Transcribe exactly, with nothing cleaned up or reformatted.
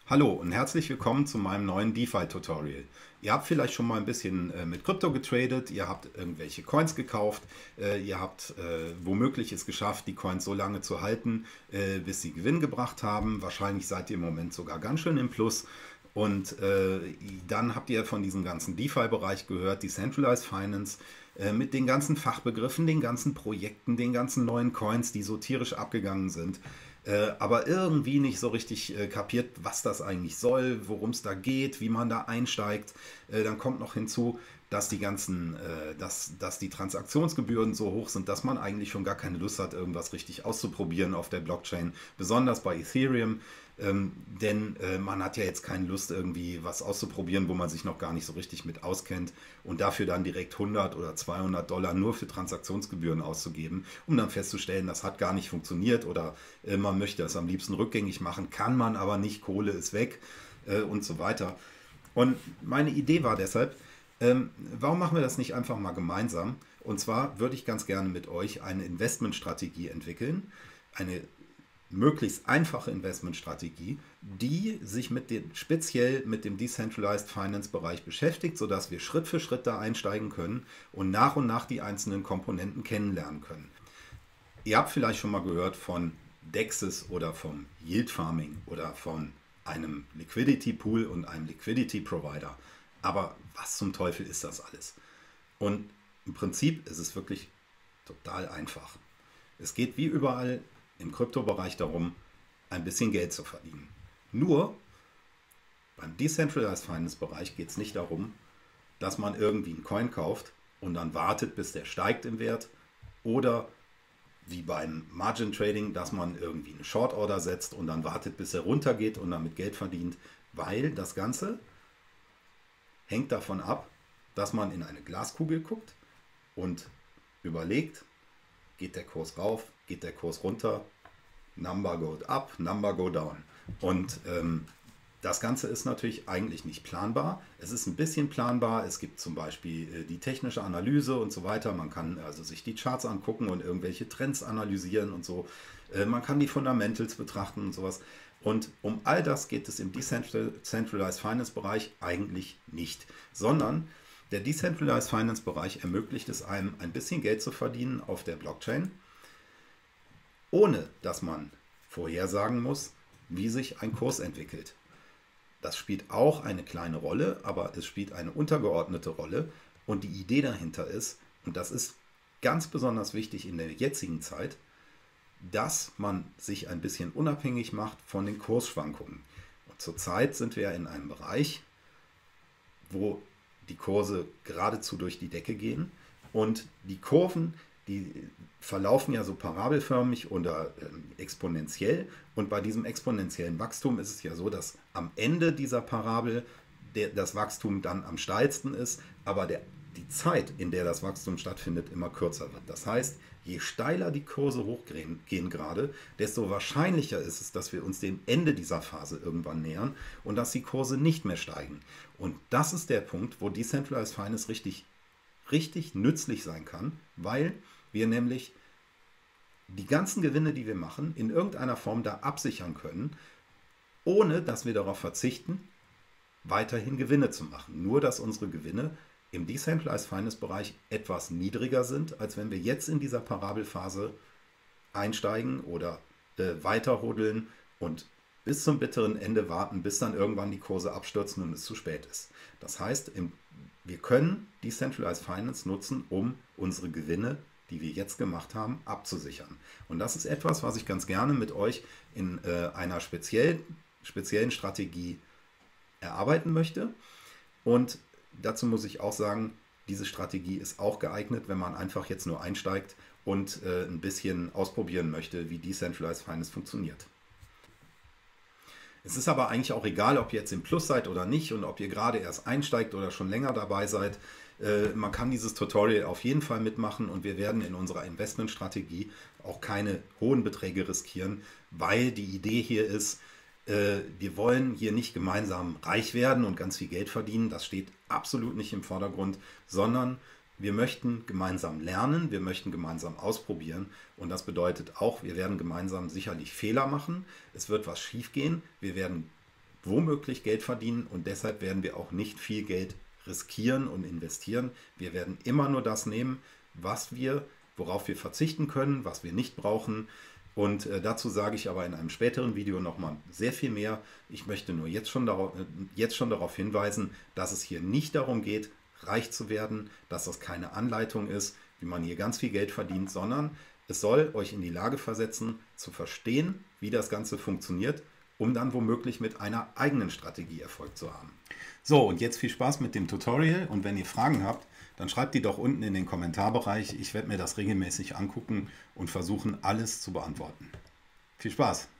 Hallo und herzlich willkommen zu meinem neuen DeFi-Tutorial. Ihr habt vielleicht schon mal ein bisschen äh, mit Krypto getradet, ihr habt irgendwelche Coins gekauft, äh, ihr habt äh, womöglich es geschafft, die Coins so lange zu halten, äh, bis sie Gewinn gebracht haben. Wahrscheinlich seid ihr im Moment sogar ganz schön im Plus. Und äh, dann habt ihr von diesem ganzen DeFi-Bereich gehört, Decentralized Finance, äh, mit den ganzen Fachbegriffen, den ganzen Projekten, den ganzen neuen Coins, die so tierisch abgegangen sind. Äh, aber irgendwie nicht so richtig äh, kapiert, was das eigentlich soll, worum es da geht, wie man da einsteigt. Äh, dann kommt noch hinzu, dass die ganzen, äh, dass, dass die Transaktionsgebühren so hoch sind, dass man eigentlich schon gar keine Lust hat, irgendwas richtig auszuprobieren auf der Blockchain, besonders bei Ethereum. Ähm, denn äh, man hat ja jetzt keine Lust, irgendwie was auszuprobieren, wo man sich noch gar nicht so richtig mit auskennt und dafür dann direkt hundert oder zweihundert Dollar nur für Transaktionsgebühren auszugeben, um dann festzustellen, das hat gar nicht funktioniert oder äh, man möchte es am liebsten rückgängig machen, kann man aber nicht, Kohle ist weg äh, und so weiter. Und meine Idee war deshalb, ähm, warum machen wir das nicht einfach mal gemeinsam? Und zwar würde ich ganz gerne mit euch eine Investmentstrategie entwickeln, eine möglichst einfache Investmentstrategie, die sich mit dem, speziell mit dem Decentralized Finance Bereich beschäftigt, sodass wir Schritt für Schritt da einsteigen können und nach und nach die einzelnen Komponenten kennenlernen können. Ihr habt vielleicht schon mal gehört von Dexes oder vom Yield Farming oder von einem Liquidity Pool und einem Liquidity Provider. Aber was zum Teufel ist das alles? Und im Prinzip ist es wirklich total einfach. Es geht wie überall im Kryptobereich darum, ein bisschen Geld zu verdienen. Nur beim Decentralized Finance Bereich geht es nicht darum, dass man irgendwie einen Coin kauft und dann wartet, bis der steigt im Wert, oder wie beim Margin Trading, dass man irgendwie eine Short Order setzt und dann wartet, bis er runtergeht und damit Geld verdient, weil das Ganze hängt davon ab, dass man in eine Glaskugel guckt und überlegt, geht der Kurs rauf, geht der Kurs runter, Number go up, Number go down. Und ähm, das Ganze ist natürlich eigentlich nicht planbar. Es ist ein bisschen planbar. Es gibt zum Beispiel äh, die technische Analyse und so weiter. Man kann also sich die Charts angucken und irgendwelche Trends analysieren und so. Äh, man kann die Fundamentals betrachten und sowas. Und um all das geht es im Decentralized Finance Bereich eigentlich nicht, sondern der Decentralized Finance Bereich ermöglicht es einem, ein bisschen Geld zu verdienen auf der Blockchain, ohne dass man vorhersagen muss, wie sich ein Kurs entwickelt. Das spielt auch eine kleine Rolle, aber es spielt eine untergeordnete Rolle. Und die Idee dahinter ist, und das ist ganz besonders wichtig in der jetzigen Zeit, dass man sich ein bisschen unabhängig macht von den Kursschwankungen. Und zurzeit sind wir ja in einem Bereich, wo die Kurse geradezu durch die Decke gehen und die Kurven, die verlaufen ja so parabelförmig oder äh, exponentiell, und bei diesem exponentiellen Wachstum ist es ja so, dass am Ende dieser Parabel der, das Wachstum dann am steilsten ist, aber der, die Zeit, in der das Wachstum stattfindet, immer kürzer wird. Das heißt, je steiler die Kurse hochgehen gehen gerade, desto wahrscheinlicher ist es, dass wir uns dem Ende dieser Phase irgendwann nähern und dass die Kurse nicht mehr steigen. Und das ist der Punkt, wo Decentralized Finance richtig, richtig nützlich sein kann, weil wir nämlich die ganzen Gewinne, die wir machen, in irgendeiner Form da absichern können, ohne dass wir darauf verzichten, weiterhin Gewinne zu machen. Nur, dass unsere Gewinne im Decentralized Finance Bereich etwas niedriger sind, als wenn wir jetzt in dieser Parabelphase einsteigen oder äh, weiterhodeln und bis zum bitteren Ende warten, bis dann irgendwann die Kurse abstürzen und es zu spät ist. Das heißt, im, wir können Decentralized Finance nutzen, um unsere Gewinne, die wir jetzt gemacht haben, abzusichern. Und das ist etwas, was ich ganz gerne mit euch in äh, einer speziell, speziellen Strategie erarbeiten möchte. Und dazu muss ich auch sagen, diese Strategie ist auch geeignet, wenn man einfach jetzt nur einsteigt und äh, ein bisschen ausprobieren möchte, wie Decentralized Finance funktioniert. Es ist aber eigentlich auch egal, ob ihr jetzt im Plus seid oder nicht und ob ihr gerade erst einsteigt oder schon länger dabei seid. Äh, man kann dieses Tutorial auf jeden Fall mitmachen und wir werden in unserer Investmentstrategie auch keine hohen Beträge riskieren, weil die Idee hier ist, äh, wir wollen hier nicht gemeinsam reich werden und ganz viel Geld verdienen. Das steht absolut nicht im Vordergrund, sondern wir möchten gemeinsam lernen, wir möchten gemeinsam ausprobieren, und das bedeutet auch, wir werden gemeinsam sicherlich Fehler machen, es wird was schief gehen, wir werden womöglich Geld verdienen und deshalb werden wir auch nicht viel Geld riskieren und investieren. Wir werden immer nur das nehmen, was wir, worauf wir verzichten können, was wir nicht brauchen. Und äh, dazu sage ich aber in einem späteren Video nochmal sehr viel mehr. Ich möchte nur jetzt schon, darauf, äh, jetzt schon darauf hinweisen, dass es hier nicht darum geht, reich zu werden, dass das keine Anleitung ist, wie man hier ganz viel Geld verdient, sondern es soll euch in die Lage versetzen, zu verstehen, wie das Ganze funktioniert, um dann womöglich mit einer eigenen Strategie Erfolg zu haben. So, und jetzt viel Spaß mit dem Tutorial und wenn ihr Fragen habt, dann schreibt die doch unten in den Kommentarbereich. Ich werde mir das regelmäßig angucken und versuchen, alles zu beantworten. Viel Spaß!